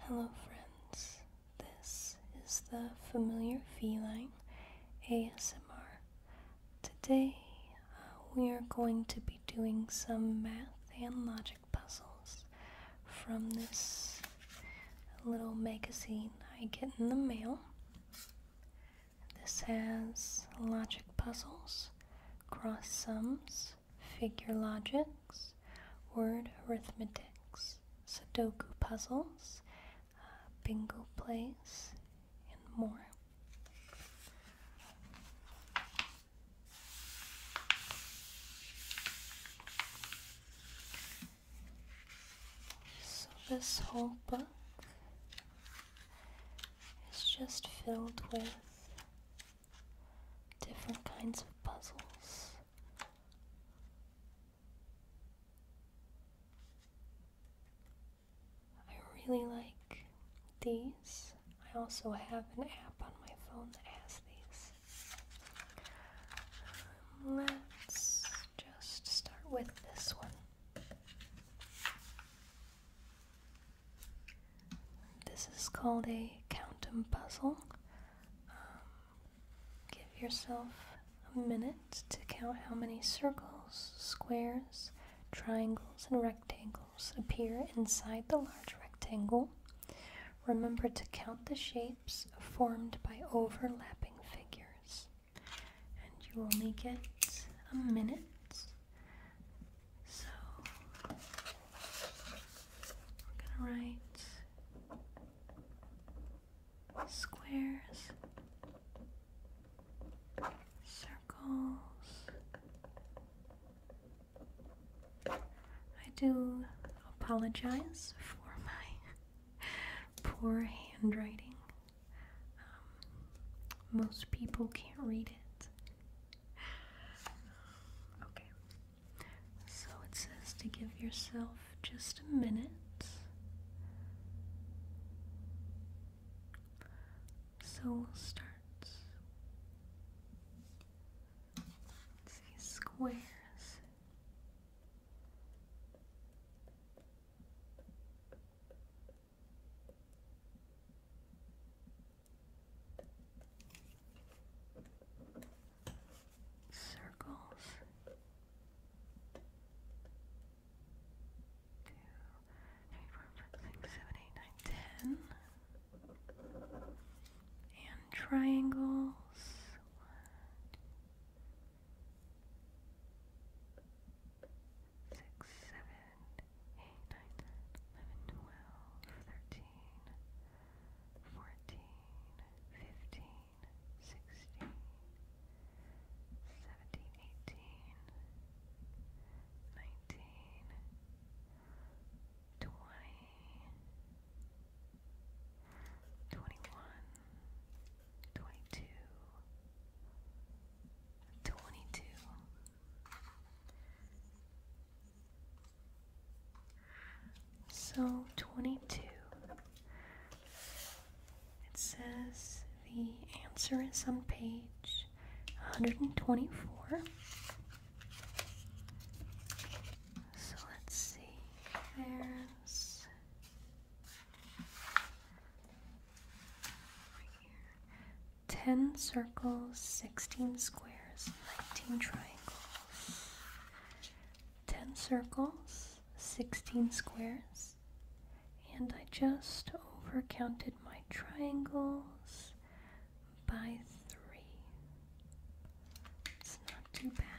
Hello friends, this is the Familiar Feline ASMR. Today we are going to be doing some math and logic puzzles from this little magazine I get in the mail. This has logic puzzles, cross sums, figure logics, word arithmetics, Sudoku puzzles, bingo plays, and more. So this whole book is just filled with different kinds of puzzles. I really like these. I also have an app on my phone that has these. Let's just start with this one. This is called a count 'em puzzle. Give yourself a minute to count how many circles, squares, triangles, and rectangles appear inside the large rectangle. Remember to count the shapes formed by overlapping figures. And you only get a minute. So we're going to write squares, circles. I do apologize for my poor handwriting. Most people can't read it. Okay, so it says to give yourself just a minute. So we'll start. Let's see, squares. Circles. 2, 3, 4, 5, 6, 7, 8, 9, 10. And triangles. 1, 2, 6, 7, 8, 9, 10, 11, 12, 13, 14, 15, 16, 17, 18, 19, 20, 21, 22, 22. So 22. It says the answer is on page 124. So let's see. There's right here 10 circles, 16 squares, 19 triangles. 10 circles, 16 squares, and I just overcounted my triangles by 3. It's not too bad.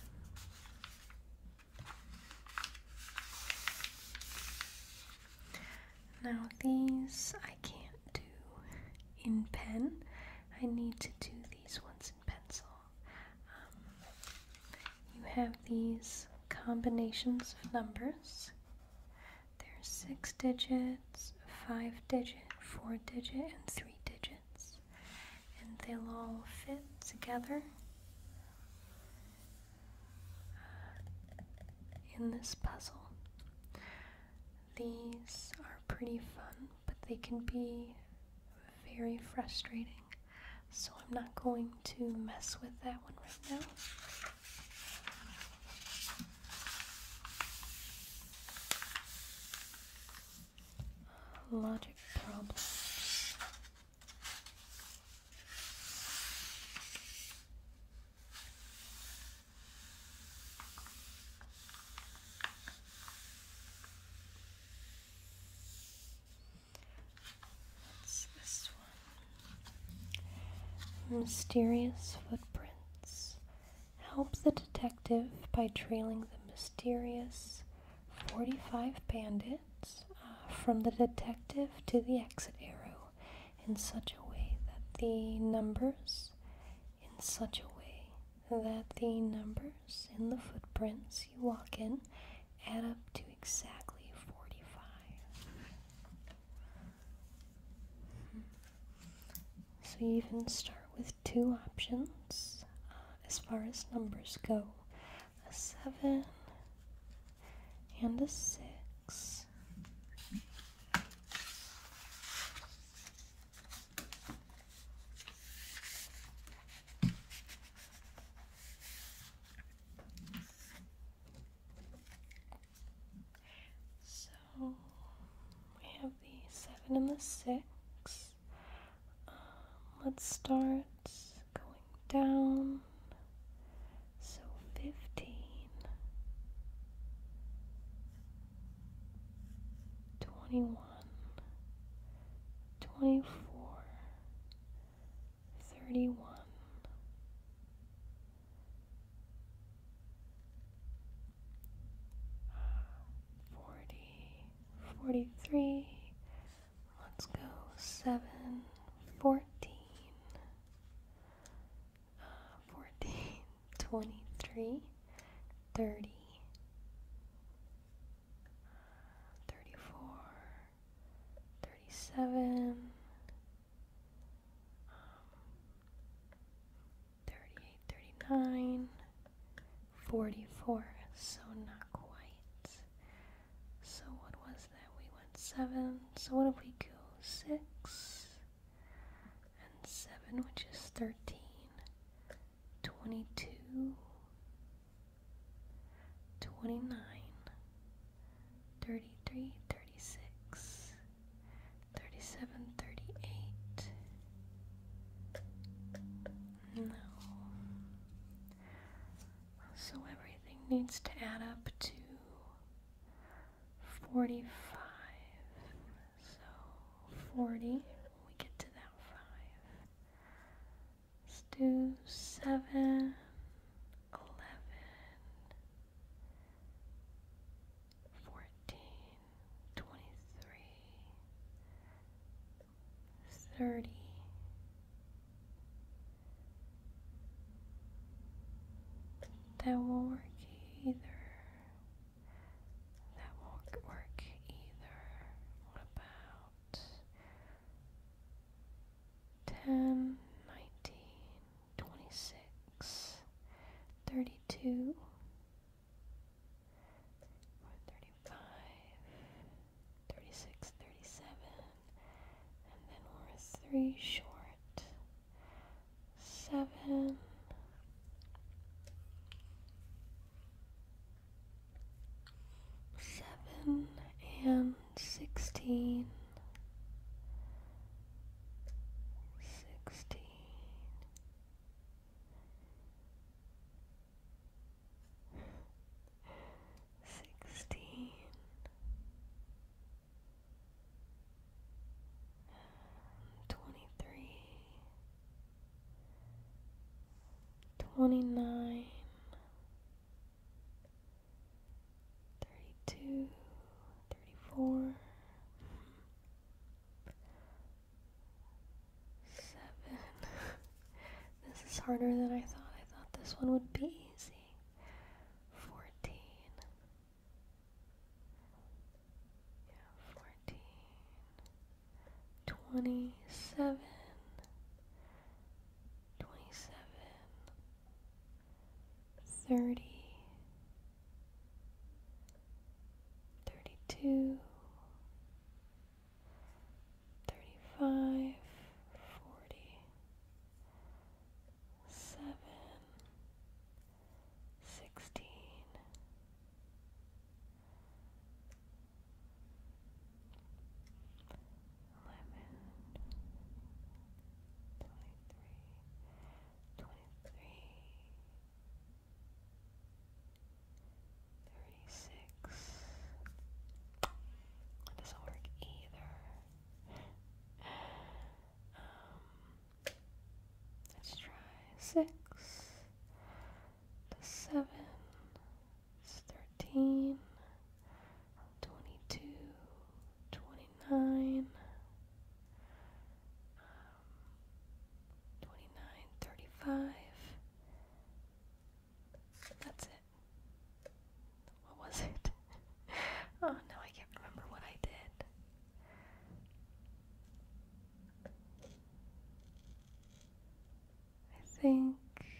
Now these I can't do in pen. I need to do these ones in pencil. You have these combinations of numbers. There's 6 digits, 5 digit, 4 digit, and 3 digits. And they'll all fit together in this puzzle. These are pretty fun, but they can be very frustrating. So I'm not going to mess with that one right now. Logic Mysterious footprints. Help the detective by trailing the mysterious 45 bandits from the detective to the exit arrow in such a way that the numbers in the footprints you walk in add up to exactly 45. So you even start with two options as far as numbers go, a 7 and a 6. So we have the 7 and the 6. Let's start going down. So 15, 21, 24, 31, 40, 43. Let's go 7, 14, 23, 30, 34, 37, 38, 39, 44. So not quite. So what was that? We went 7. So what if we go 6 and 7, which is 13, 22, 29, 33, 36, 37, 38. No. So everything needs to add up to 45. So 40, when we get to that 5. Let's do 7, 11, 14, 23, 30. That won't work either. That won't work either. What about 10, 19, 26, 32, 35, 36, 37, and then we're 3 short. 7, 7 and 16, 16, 16, 23, 29, 32, 34, 7. This is harder than I thought. I thought this one would be easy. 14. Yeah, 14. 27. 27. 30. 32. 35. 40. 7. 16. 11. 23. 23. 6 to 7 is 13, 22, 29, 29, 35. That's it. What was it? Oh, no, I can't remember what I did. I think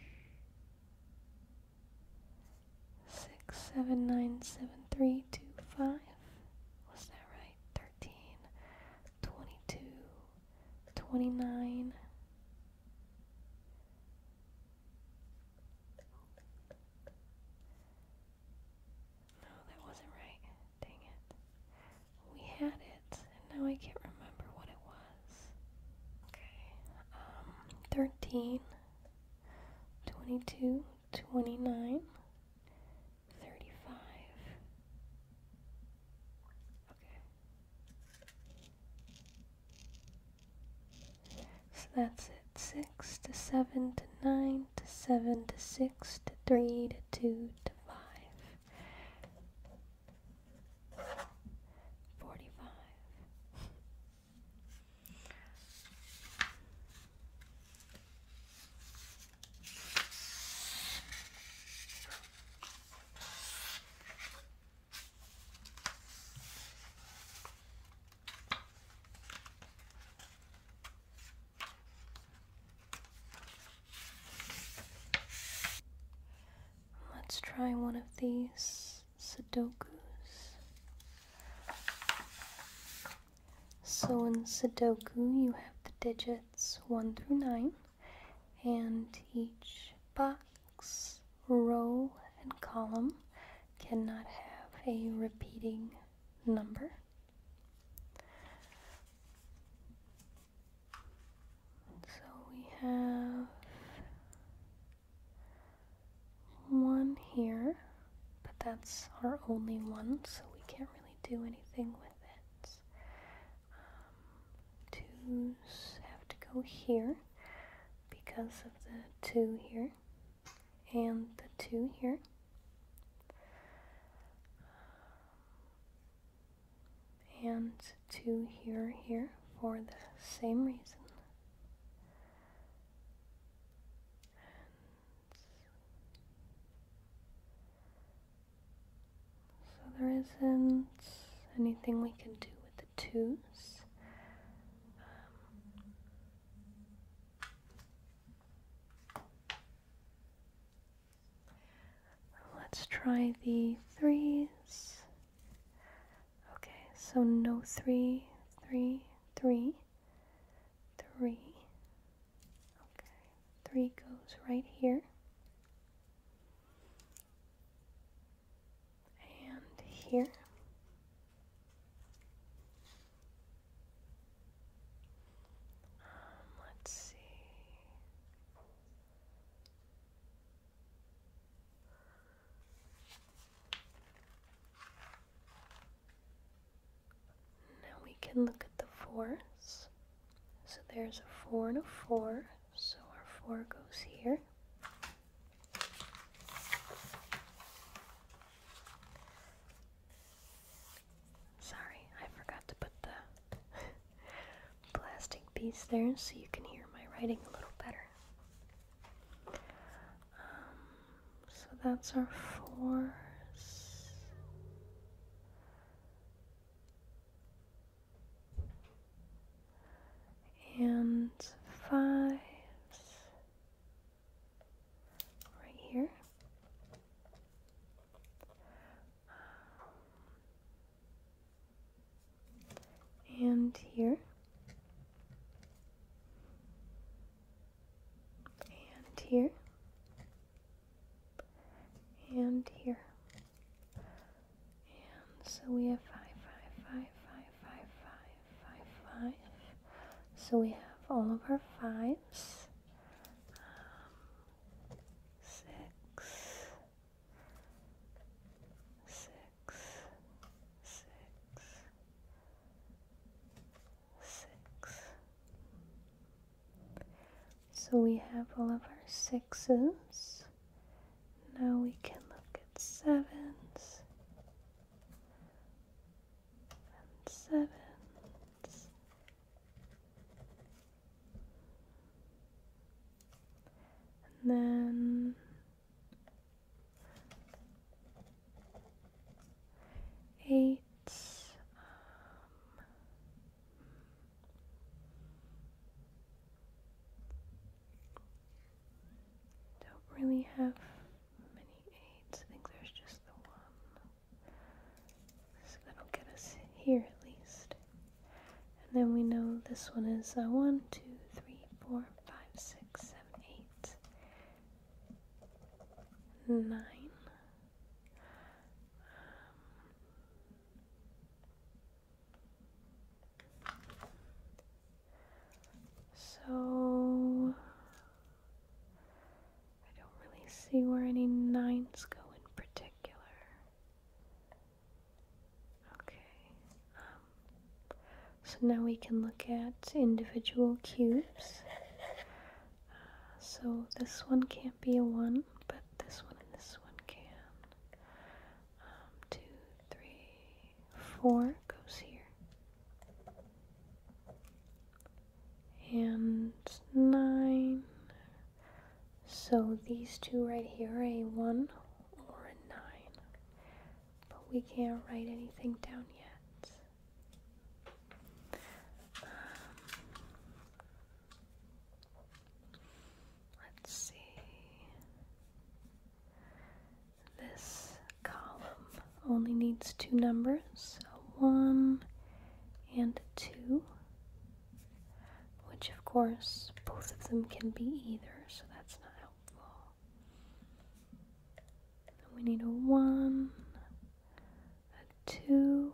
6, 7, 9, 7, 3, 2, 5. Was that right? 13, 22, 29. No, that wasn't right. Dang it. We had it, and now I can't remember what it was. Okay. 13, 22, 29, 35. Okay. So that's it. 6 to 7 to 9 to 7 to 6 to 3 to 2 to 5. 45. Let's try one of these Sudokus. So in Sudoku, you have the digits 1 through 9, and each box, row, and column cannot have a repeating number. So we have 1 here, but that's our only one, so we can't really do anything with it. 2's have to go here because of the 2 here and the 2 here. And 2 here for the same reason. So there isn't anything we can do with the 2's. Let's try the 3's. Okay, so no 3, 3, 3, 3. Okay, 3 goes right here. And here. Let's see. Now we can look at the 4's. So there's a 4 and a 4, so our 4 goes here. Sorry, I forgot to put the plastic piece there so you can hear my writing a little better. So that's our 4's. And 5's right here. And here. And here. And here. And so we have 5, 5, 5, 5, 5, 5, 5, 5. So we have all of our 5's. 6, 6, 6, 6. So we have all of our sixes. Now we can look at sevens and sevens. And then eights. Don't really have many eights. I think there's just the one. So that'll get us here at least. And then we know this one is 1, 2, 3, 4, 5, 6, 7, 8, 9. So I don't really see where any nines go in particular. Okay. So now we can look at individual cubes. So this one can't be a 1, but this one and this one can. 2, 3, 4 goes here. And 9. So these two right here are a 1 or a 9. But we can't write anything down yet. Let's see. This column only needs two numbers, a 1 and a 2. Which of course both of them can be either, so that's not helpful. And we need a 1, a 2,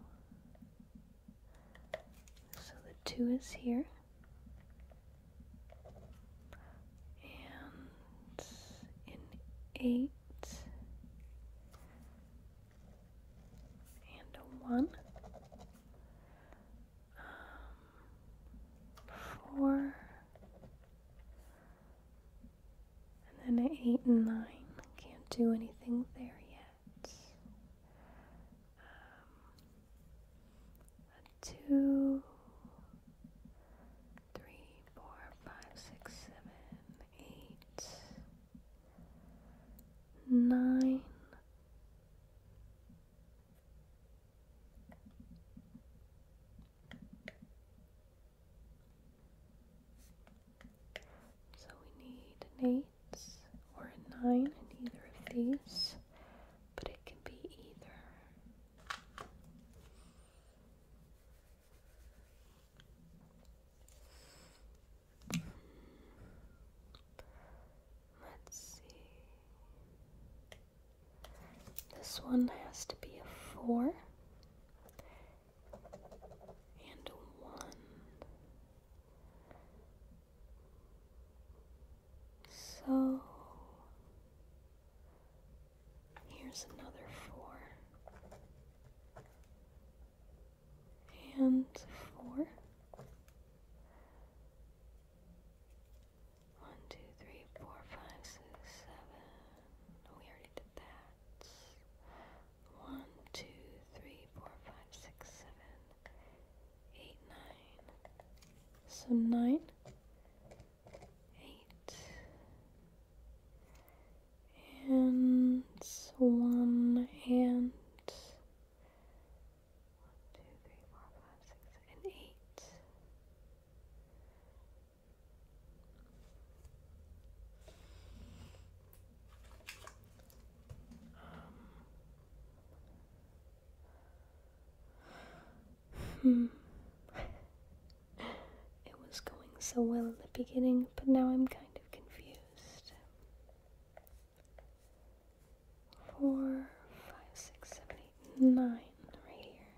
so the 2 is here, and an 8, and a 1. 4, and then an 8 and 9. Can't do anything there yet. A 2, 3, 4, 5, 6, 7, 8, 9. So we need an 8 or a 9 in either of these, but it can be either. Let's see. This one has to be a 4 and a 1. So here's another 4 and 4. 1, 2, 3, 4, 5, 6, 7. No, we already did that. 1, 2, 3, 4, 5, 6, 7, 8, 9. So 9, 8, and 1, and 1, 2, 3, 4, 5, 6, and 8. It was going so well in the beginning, but now I'm kind of confused. 4, 5, 6, 7, 8, 9 right here.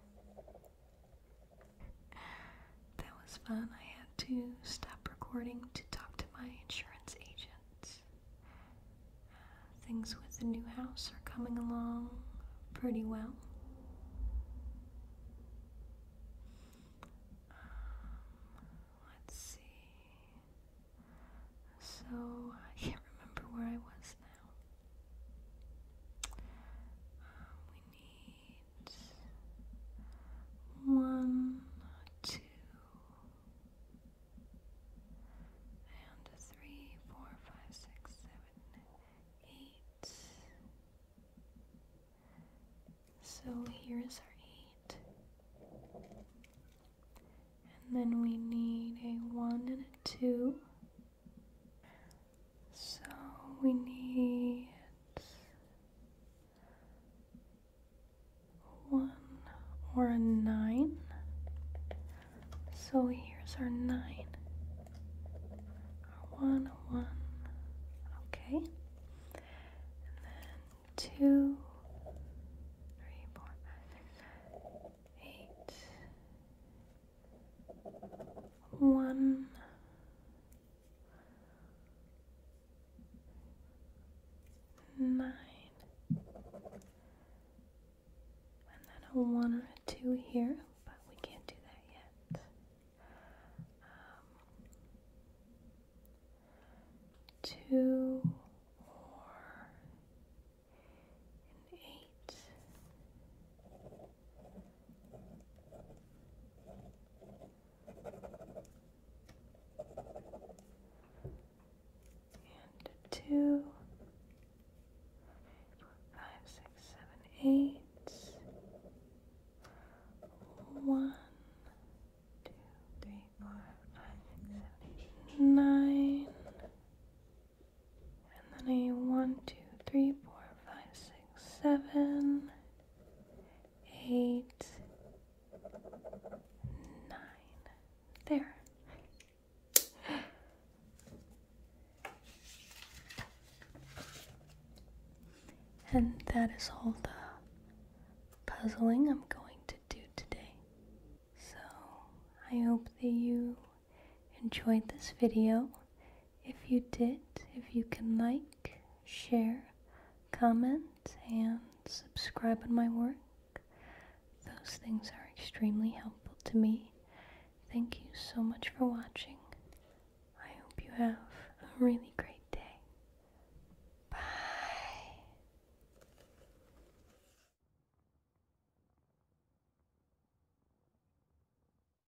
That was fun. I had to stop recording to talk to my insurance agent. Things with the new house are coming along pretty well. Let's see. So here's our 8. And then we need a 1 and a 2. So we need 1 or a 9. So here's our 9. Our 1, a 1. Okay. And then 2, 3, 4, 5, 6, 8. 1. 9. And then a 1 or a 2 here, but we can't do that yet. 2 or an 8. And a 2. 5, 6, 7, 8. 1, 2, 3, 4, 5, 6, 7, 8, 9. And then a 1, 2, 3, 4, 5, 6, 7, 8, 9. There. And that is all the puzzling I'm going to do today. So I hope that you enjoyed this video. If you did, if you can like, share, comment, and subscribe on my work, those things are extremely helpful to me. Thank you so much for watching. I hope you have a really great